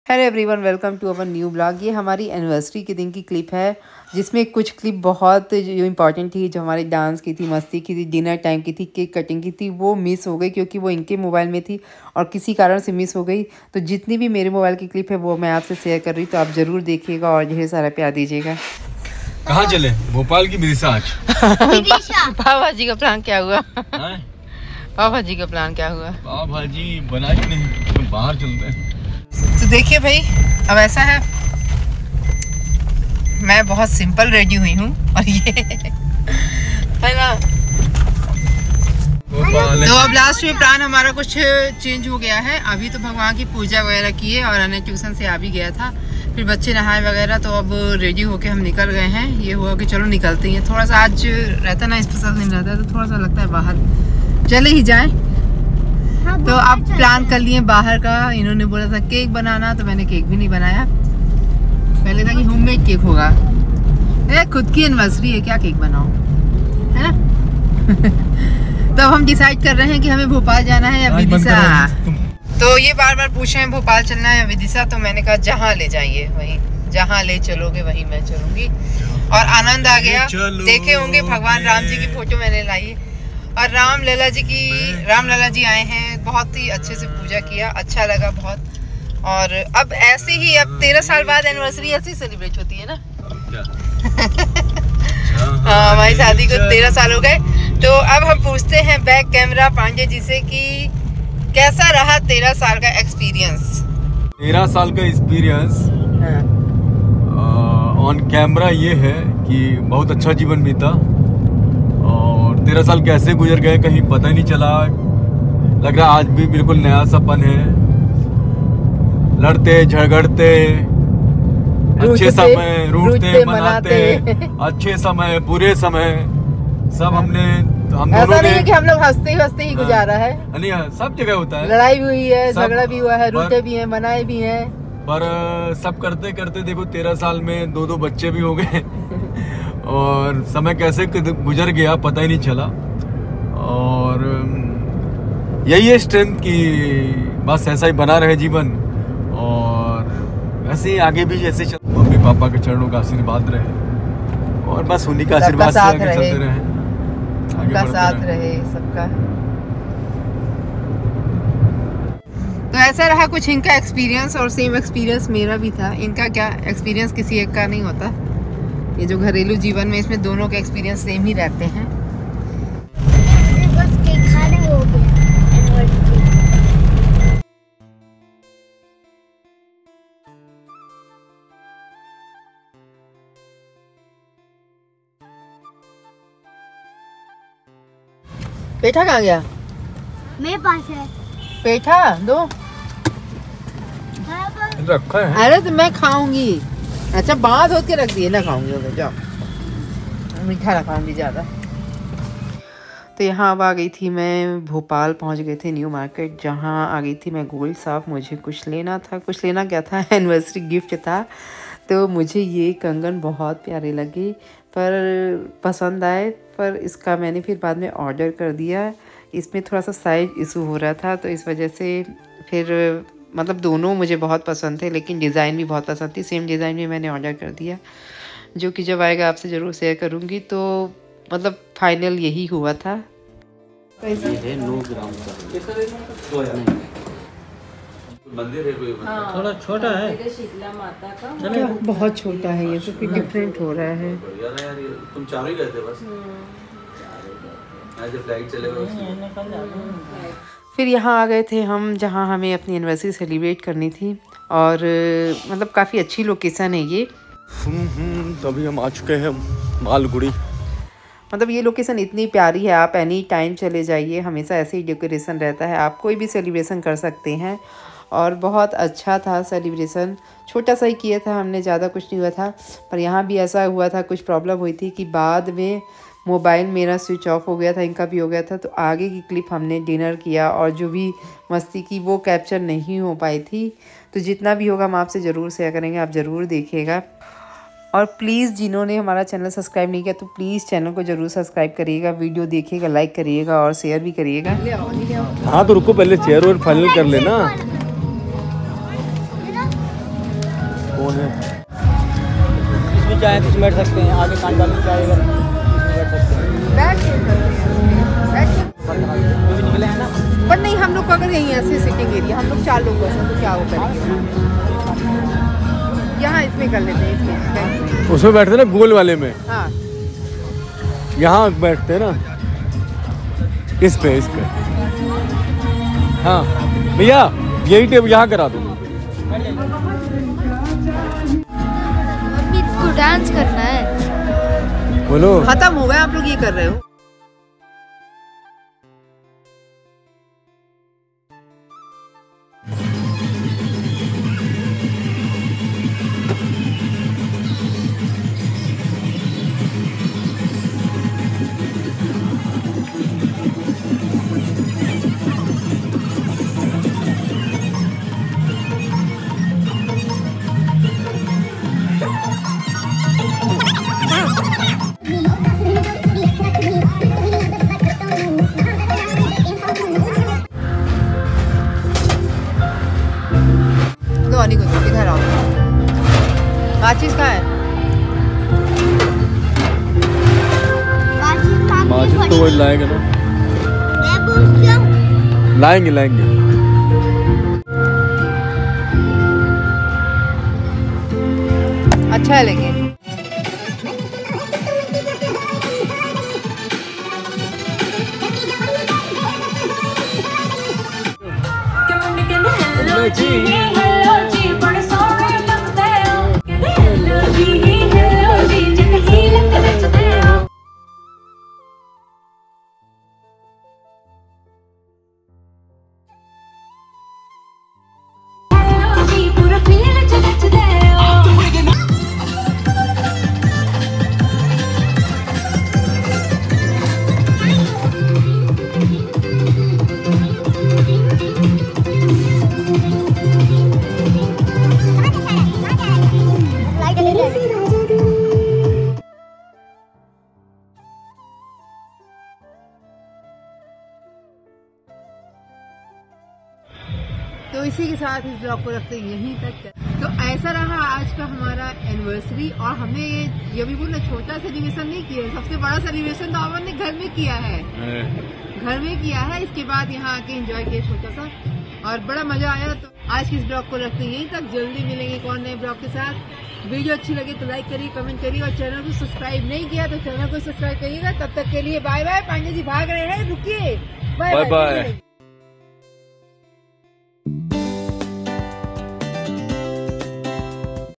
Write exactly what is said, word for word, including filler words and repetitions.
Hello everyone, welcome to our new blog. ये हमारी anniversary के दिन की क्लिप है जिसमें कुछ क्लिप बहुत जो इम्पोर्टेंट थी, जो हमारी डांस की थी, मस्ती की थी, डिनर टाइम की थी, केक कटिंग की थी, वो मिस हो गई क्योंकि वो इनके मोबाइल में थी और किसी कारण से मिस हो गई। तो जितनी भी मेरे मोबाइल की क्लिप है वो मैं आपसे शेयर कर रही हूँ, तो आप ज़रूर देखिएगा और ढेर सारा प्यार दीजिएगा। कहाँ चले? भोपाल की विदिशा आज। पाव भाजी का प्लान क्या हुआ? पाव भाजी का प्लान क्या हुआ? पाव भाजी बनाई नहीं तो बाहर चलते हैं। तो देखिए भाई, अब ऐसा है, मैं बहुत सिंपल रेडी हुई हूँ और ये है ना, तो अब लास्ट में प्लान हमारा कुछ चेंज हो गया है। अभी तो भगवान की पूजा वगैरह की है और अने ट्यूशन से आ भी गया था, फिर बच्चे नहाए वगैरह, तो अब रेडी होके हम निकल गए हैं। ये हुआ कि चलो निकलते हैं। थोड़ा सा आज रहता ना स्पेशल दिन रहता है तो थोड़ा सा लगता है बाहर चले ही जाएं। तो अब प्लान कर लिए बाहर का। इन्होंने बोला था केक बनाना, तो मैंने केक भी नहीं बनाया। पहले था कि होममेड केक होगा, ए, खुद की एनिवर्सरी है, क्या केक बनाओ, है ना। तो अब हम डिसाइड कर रहे हैं कि हमें भोपाल जाना है या विदिशा। तो ये बार बार पूछ रहे हैं भोपाल चलना है या विदिशा, तो मैंने कहा जहाँ ले जाइए वहीं, जहाँ ले चलोगे वहीं मैं चलूंगी। और आनंद आ गया। देखे होंगे भगवान राम जी की फोटो मैंने लाई है और राम लला जी की राम लला जी आए हैं। बहुत ही अच्छे से पूजा किया, अच्छा लगा बहुत। और अब ऐसे ही, अब तेरह साल बाद एनिवर्सरी ऐसे ही सेलिब्रेट होती है ना। हाँ, हमारी शादी को तेरह साल हो गए। तो अब हम पूछते हैं बैक कैमरा पांडे जी से कि कैसा रहा तेरह साल का एक्सपीरियंस। तेरह साल का एक्सपीरियंस ऑन कैमरा ये है कि बहुत अच्छा जीवन बीता और तेरह साल कैसे गुजर गए कहीं पता ही नहीं चला। लग रहा आज भी बिल्कुल नया सपन है। लड़ते झगड़ते, अच्छे समय रूठते मनाते, अच्छे समय बुरे समय सब हमने हम दोनों ऐसा नहीं है कि हम लोग हंसते ही हंसते ही गुजारा है। नहीं, सब जगह होता है। लड़ाई भी हुई है, झगड़ा भी हुआ है, रूठे भी हैं, मनाए भी हैं। पर सब करते करते देखो तेरह साल में दो दो बच्चे भी हो गए और समय कैसे गुजर गया पता ही नहीं चला। और यही है स्ट्रेंथ की बस ऐसा ही बना रहे जीवन और ऐसे ही आगे भी जैसे चल। मम्मी पापा के चरणों का आशीर्वाद रहे और बस उन्हीं का आशीर्वाद से आगे चलते रहे, सबका साथ रहे सबका। तो ऐसा रहा कुछ इनका एक्सपीरियंस और सेम एक्सपीरियंस मेरा भी था। इनका क्या एक्सपीरियंस किसी एक का नहीं होता, ये जो घरेलू जीवन में इसमें दोनों के एक्सपीरियंस सेम ही रहते हैं। बस केक खाने हो गया। पेठा कहाँ गया? मेरे पास है पेठा दो रखा है। अरे तो मैं खाऊंगी। अच्छा, बांध होके रख दिए ना, खाऊंगी हो जाओ, मीठा ना खाऊंगी ज़्यादा। तो यहाँ अब आ गई थी मैं, भोपाल पहुँच गए थे न्यू मार्केट, जहाँ आ गई थी मैं गोल्ड शॉप। मुझे कुछ लेना था, कुछ लेना क्या था, एनिवर्सरी गिफ्ट था। तो मुझे ये कंगन बहुत प्यारे लगे, पर पसंद आए, पर इसका मैंने फिर बाद में ऑर्डर कर दिया। इसमें थोड़ा सा साइज इशू हो रहा था, तो इस वजह से फिर मतलब दोनों मुझे बहुत पसंद थे, लेकिन डिज़ाइन भी बहुत पसंद थी। सेम डिज़ाइन में मैंने ऑर्डर कर दिया, जो कि जब आएगा आपसे ज़रूर शेयर करूँगी। तो मतलब फाइनल यही हुआ था। है नौ ग्राम का मंदिर है कोई, हाँ, थोड़ा छोटा है, शीतला माता का बहुत छोटा है ये, तो फिर डिफरेंट हो रहा है। यार ये तुम चारों ही गए थे बस, ऐसे फ्लाइट चलेगा। फिर यहाँ आ गए थे हम, जहाँ हमें अपनी एनिवर्सरी सेलिब्रेट करनी थी और मतलब काफ़ी अच्छी लोकेशन है ये। तभी हम आ चुके हैं मालगुड़ी। मतलब ये लोकेशन इतनी प्यारी है, आप एनी टाइम चले जाइए, हमेशा ऐसे ही डेकोरेशन रहता है, आप कोई भी सेलिब्रेशन कर सकते हैं। और बहुत अच्छा था सेलिब्रेशन, छोटा सा ही किया था हमने, ज़्यादा कुछ नहीं हुआ था। पर यहाँ भी ऐसा हुआ था, कुछ प्रॉब्लम हुई थी कि बाद में मोबाइल मेरा स्विच ऑफ हो गया था, इनका भी हो गया था। तो आगे की क्लिप हमने डिनर किया और जो भी मस्ती की वो कैप्चर नहीं हो पाई थी। तो जितना भी होगा हम आपसे ज़रूर शेयर करेंगे, आप ज़रूर देखिएगा। और प्लीज़ जिन्होंने हमारा चैनल सब्सक्राइब नहीं किया तो प्लीज़ चैनल को ज़रूर सब्सक्राइब करिएगा, वीडियो देखिएगा, लाइक करिएगा और शेयर भी करिएगा। हाँ तो रुको, पहले चेयर और फाइनल कर लेना। है। इसमें चाहे तो इसमें बैठ सकते हैं, आगे कान वाले चाहे अगर इसमें बैठ सकते हैं। बैठ के बैठ के जो भी निकले हैं ना, पर नहीं, हम लोग को अगर यहीं ऐसे सिटिंग एरिया, हम लोग चार लोग ऐसे तो क्या हो करेंगे, यहाँ इसमें कर लेते हैं, इसमें उसमें बैठते ना गोल वाले में, हाँ यहाँ बैठते हैं ना, इस पे इस पे। हाँ भैया यही टेप यहाँ करा दो। मम्मी को डांस करना है। बोलो। खत्म हो गया, आप लोग ये कर रहे हो। नहीं कुछ इधर आओ, माचिस कहाँ है? माचिस तो वही लाएंगे ना, लाएंगे लाएंगे। अच्छा है लेकिन तो इसी के साथ इस ब्लॉग को रखते हैं यहीं तक। तो ऐसा रहा आज का हमारा एनिवर्सरी, और हमने ये भी बोला छोटा सेलिब्रेशन नहीं किया, सबसे बड़ा सेलिब्रेशन तो अमन ने घर में किया है, घर में किया है। इसके बाद यहाँ आके एंजॉय किया छोटा सा, और बड़ा मजा आया। तो आज के इस ब्लॉग को रखते हैं यहीं तक, जल्दी मिलेंगे एक और नए ब्लॉग के साथ। वीडियो अच्छी लगे तो लाइक करिए, कमेंट करिए, और चैनल को सब्सक्राइब नहीं किया तो चैनल को सब्सक्राइब करिएगा। तब तक के लिए बाय बाय। पांडे जी भाग रहे हैं, रुकिए, बाय बाय।